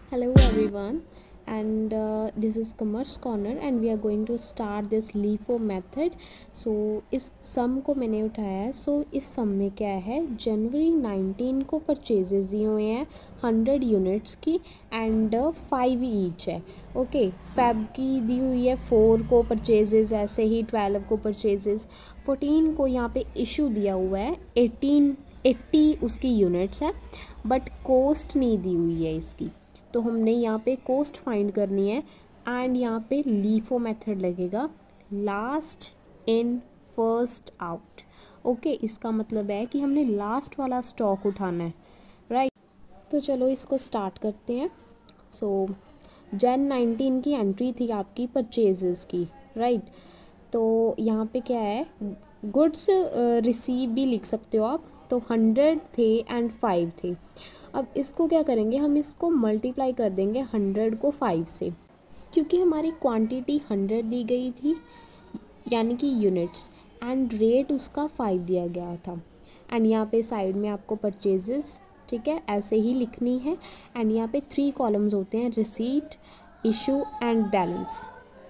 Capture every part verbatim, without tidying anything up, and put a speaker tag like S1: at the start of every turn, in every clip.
S1: Hello everyone, and uh, this is Commerce Corner and we are going to start this LIFO method. So इस सम को मैंने उठाया है. सो so, इस सम में क्या है, जनवरी नाइनटीन को परचेजेस दिए हुए हैं हंड्रेड यूनिट्स की एंड फाइव ईच है. ओके, फेब की दी हुई है फोर को परचेजेस, ऐसे ही ट्वेल्व को परचेजेस, फोर्टीन को यहाँ पे इशू दिया हुआ है एटीन एट्टी उसकी यूनिट्स है, बट कॉस्ट नहीं दी हुई है इसकी. तो हमने यहाँ पे कॉस्ट फाइंड करनी है एंड यहाँ पे लीफो मेथड लगेगा, last in first out. Okay, इसका मतलब है कि हमने लास्ट वाला स्टॉक उठाना है, राइट right? तो चलो इसको स्टार्ट करते हैं. सो जन नाइनटीन की एंट्री थी आपकी परचेजेस की, राइट right? तो यहाँ पे क्या है, गुड्स रिसीव भी लिख सकते हो आप. तो हंड्रेड थे एंड फाइव थे. अब इसको क्या करेंगे, हम इसको मल्टीप्लाई कर देंगे हंड्रेड को फाइव से, क्योंकि हमारी क्वांटिटी हंड्रेड दी गई थी यानी कि यूनिट्स, एंड रेट उसका फाइव दिया गया था. एंड यहाँ पे साइड में आपको परचेजेस, ठीक है, ऐसे ही लिखनी है. एंड यहाँ पे थ्री कॉलम्स होते हैं, receipt, issue and balance.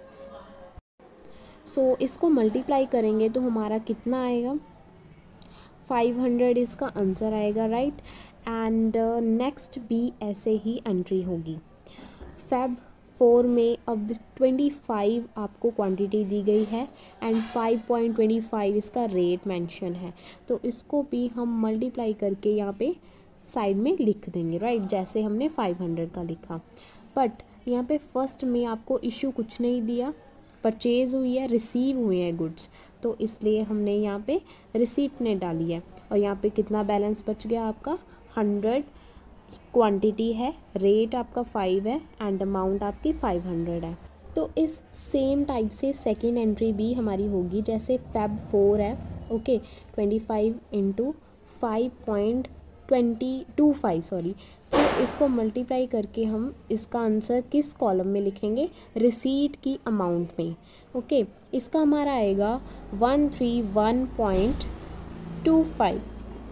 S1: So इसको मल्टीप्लाई करेंगे तो हमारा कितना आएगा, फाइव हंड्रेड इसका आंसर आएगा, राइट. एंड नेक्स्ट भी ऐसे ही एंट्री होगी. फेब फोर में अब ट्वेंटी फाइव आपको क्वांटिटी दी गई है and five point twenty five इसका रेट मेंशन है. तो इसको भी हम मल्टीप्लाई करके यहाँ पे साइड में लिख देंगे, राइट, जैसे हमने फाइव हंड्रेड का लिखा. बट यहाँ पे फर्स्ट में आपको इशू कुछ नहीं दिया, परचेज़ हुई है, रिसीव हुए हैं गुड्स, तो इसलिए हमने यहाँ पे रिसीप्ट ने डाली है. और यहाँ पे कितना बैलेंस बच गया आपका, हंड्रेड क्वांटिटी है, रेट आपका फाइव है एंड अमाउंट आपकी फाइव हंड्रेड है. तो इस सेम टाइप से सेकेंड एंट्री भी हमारी होगी, जैसे फेब फोर है. Okay, twenty five into five point twenty two five sorry. तो इसको मल्टीप्लाई करके हम इसका आंसर किस कॉलम में लिखेंगे, रिसीट की अमाउंट में. ओके, इसका हमारा आएगा one three one point two five,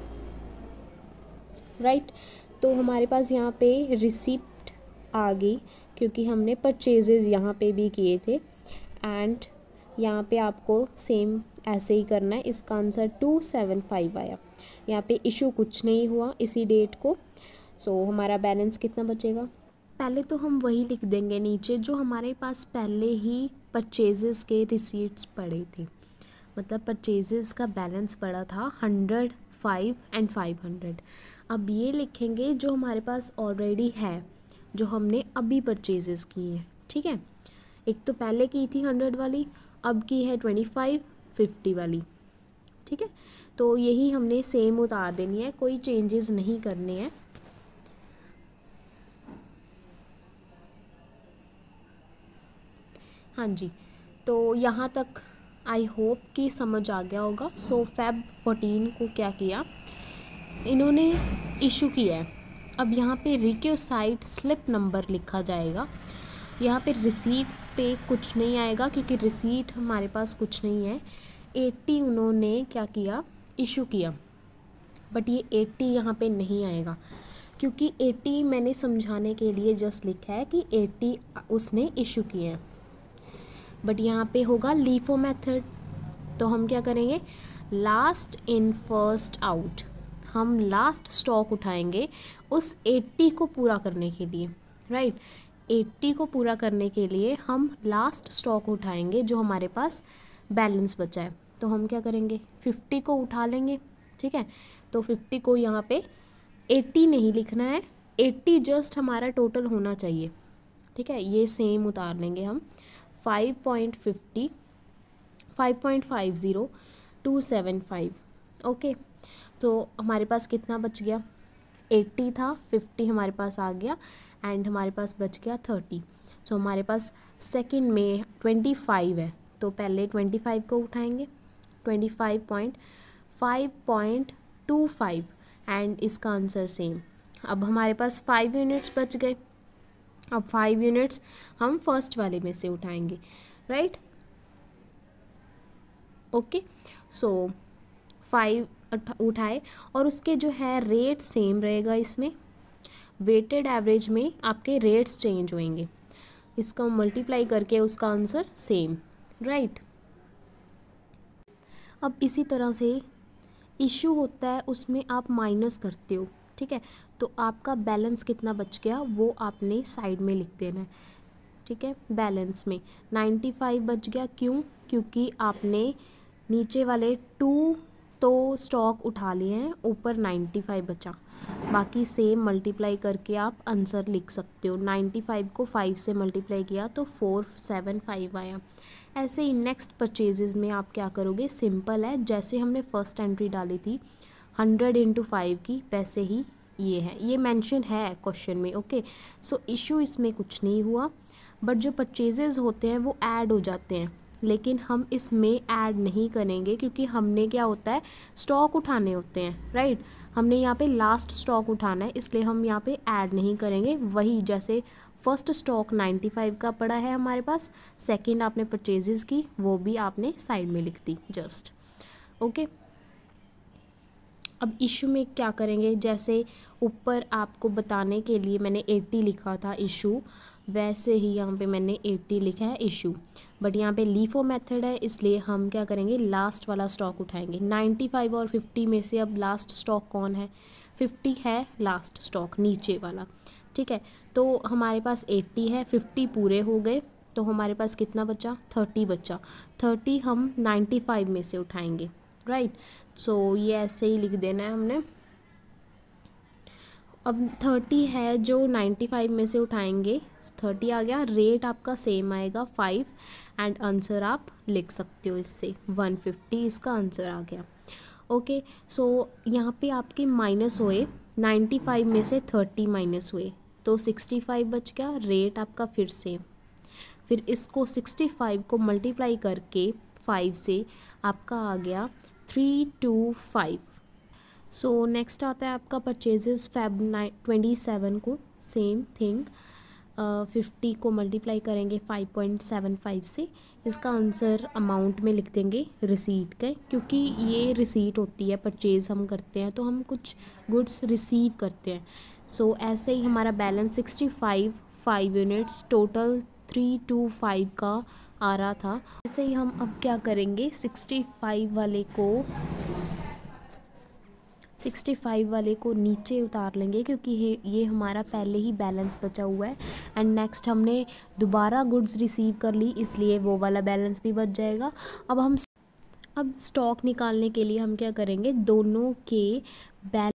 S1: right. तो हमारे पास यहाँ पे रिसिप्ट आ गई क्योंकि हमने परचेजेस यहाँ पे भी किए थे. एंड यहाँ पे आपको सेम ऐसे ही करना है. इसका आंसर टू सेवन फाइव आया. यहाँ पे इशू कुछ नहीं हुआ इसी डेट को. सो so, हमारा बैलेंस कितना बचेगा, पहले तो हम वही लिख देंगे नीचे जो हमारे पास पहले ही परचेजेस के रिसीट्स पड़े थे. मतलब परचेजेस का बैलेंस पड़ा था hundred, five and five hundred. अब ये लिखेंगे जो हमारे पास ऑलरेडी है, जो हमने अभी परचेजेस की है, ठीक है. एक तो पहले की थी हंड्रेड वाली, अब की है ट्वेंटी फाइव फिफ्टी वाली, ठीक है. तो यही हमने सेम उतार देनी है, कोई चेंजेस नहीं करने हैं. हाँ जी, तो यहाँ तक आई होप कि समझ आ गया होगा. सो फेब फोर्टीन को क्या किया, इन्होंने इशू किया है. अब यहाँ पे रिक्वेसाइट स्लिप नंबर लिखा जाएगा. यहाँ पे रिसीट पे कुछ नहीं आएगा क्योंकि रिसीट हमारे पास कुछ नहीं है. एट्टी उन्होंने क्या किया, इशू किया, बट ये एट्टी यहाँ पे नहीं आएगा क्योंकि एट्टी मैंने समझाने के लिए जस्ट लिखा है कि एट्टी उसने इशू किए हैं. बट यहाँ पे होगा लीफो मेथड. तो हम क्या करेंगे, लास्ट इन फर्स्ट आउट. हम लास्ट स्टॉक उठाएंगे उस एट्टी को पूरा करने के लिए, राइट. एट्टी को पूरा करने के लिए हम लास्ट स्टॉक उठाएंगे जो हमारे पास बैलेंस बचा है. तो हम क्या करेंगे, फिफ्टी को उठा लेंगे, ठीक है. तो फिफ्टी को यहाँ पे एट्टी नहीं लिखना है, एट्टी जस्ट हमारा टोटल होना चाहिए, ठीक है. ये सेम उतार लेंगे हम, five point fifty, five point five zero, two seven five. Okay, तो हमारे पास कितना बच गया, एट्टी था, फिफ्टी हमारे पास आ गया एंड हमारे पास बच गया थर्टी. सो so, हमारे पास सेकंड में ट्वेंटी फाइव है, तो पहले ट्वेंटी फाइव को उठाएंगे, twenty five point five point two five and इसका आंसर सेम. अब हमारे पास फाइव यूनिट्स बच गए. अब फाइव यूनिट्स हम फर्स्ट वाले में से उठाएंगे, राइट. ओके, सो फाइव उठाए और उसके जो है रेट सेम रहेगा इसमें. वेटेड एवरेज में आपके रेट्स चेंज होंगे, इसका मल्टीप्लाई करके उसका आंसर सेम, राइट। अब इसी तरह से इशू होता है, उसमें आप माइनस करते हो, ठीक है, तो आपका बैलेंस कितना बच गया वो आपने साइड में लिख देना है, ठीक है। बैलेंस में नाइन्टी फाइव बच गया, क्यों? क्योंकि आपने नीचे वाले टू तो स्टॉक उठा लिए हैं, ऊपर नाइन्टी फाइव बचा, बाकी सेम मल्टीप्लाई करके आप आंसर लिख सकते हो। नाइन्टी फाइव को फाइव से मल्टीप्लाई किया तो फोर सेवन फाइव आया। ऐसे ही नेक्स्ट परचेजेस में आप क्या करोगे, सिंपल है, जैसे हमने फर्स्ट एंट्री डाली थी हंड्रेड इंटू फाइव की, वैसे ही ये है, ये मेंशन है क्वेश्चन में, ओके। सो इशू इसमें कुछ नहीं हुआ, बट जो परचेजेस होते हैं वो ऐड हो जाते हैं, लेकिन हम इसमें ऐड नहीं करेंगे क्योंकि हमने क्या होता है, स्टॉक उठाने होते हैं, राइट। हमने यहाँ पे लास्ट स्टॉक उठाना है, इसलिए हम यहाँ पे ऐड नहीं करेंगे। वही जैसे फर्स्ट स्टॉक नाइन्टी फाइव का पड़ा है हमारे पास, सेकंड आपने परचेजेस की, वो भी आपने साइड में लिख दी जस्ट, ओके। अब इशू में क्या करेंगे, जैसे ऊपर आपको बताने के लिए मैंने एट्टी लिखा था इशू, वैसे ही यहाँ पे मैंने एट्टी लिखा है इशू, बट यहाँ पे लीफो मेथड है, इसलिए हम क्या करेंगे, लास्ट वाला स्टॉक उठाएंगे। नाइन्टी फाइव और फिफ्टी में से अब लास्ट स्टॉक कौन है, फिफ्टी है लास्ट स्टॉक नीचे वाला, ठीक है। तो हमारे पास एट्टी है, फिफ्टी पूरे हो गए, तो हमारे पास कितना बचा, थर्टी बचा। थर्टी हम नाइन्टी फाइव में से उठाएंगे, राइट। सो ये ऐसे ही लिख देना है हमने। अब थर्टी है जो नाइन्टी फाइव में से उठाएंगे, थर्टी आ गया, रेट आपका सेम आएगा फाइव, एंड आंसर आप लिख सकते हो इससे वन फिफ्टी, इसका आंसर आ गया, ओके। सो यहाँ पे आपके माइनस हुए, नाइन्टी फाइव में से थर्टी माइनस हुए तो सिक्सटी फाइव बच गया, रेट आपका फिर सेम, फिर इसको सिक्सटी फाइव को मल्टीप्लाई करके फाइव से आपका आ गया three two five. So next आता है आपका purchases Feb nine twenty seven को, सेम थिंग, फिफ्टी को मल्टीप्लाई करेंगे फाइव पॉइंट सेवन फाइव से, इसका आंसर अमाउंट में लिख देंगे रिसीट का, क्योंकि ये रिसीट होती है, परचेज़ हम करते हैं तो हम कुछ गुड्स रिसीव करते हैं। सो so, ऐसे ही हमारा balance sixty five five units total three two five का आ रहा था। ऐसे ही हम अब क्या करेंगे, सिक्सटी फाइव वाले को सिक्सटी फाइव वाले को नीचे उतार लेंगे, क्योंकि ये ये हमारा पहले ही बैलेंस बचा हुआ है, एंड नेक्स्ट हमने दोबारा गुड्स रिसीव कर ली, इसलिए वो वाला बैलेंस भी बच जाएगा। अब हम अब स्टॉक निकालने के लिए हम क्या करेंगे, दोनों के बैलेंस